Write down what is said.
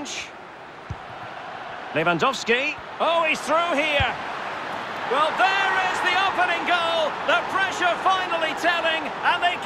bench. Lewandowski. Oh, he's through here. Well, there is the opening goal. The pressure finally telling, and they